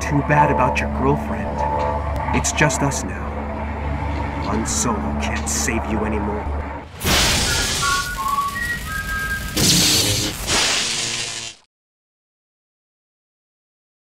too bad about your girlfriend. It's just us now. Han Solo can't save you anymore.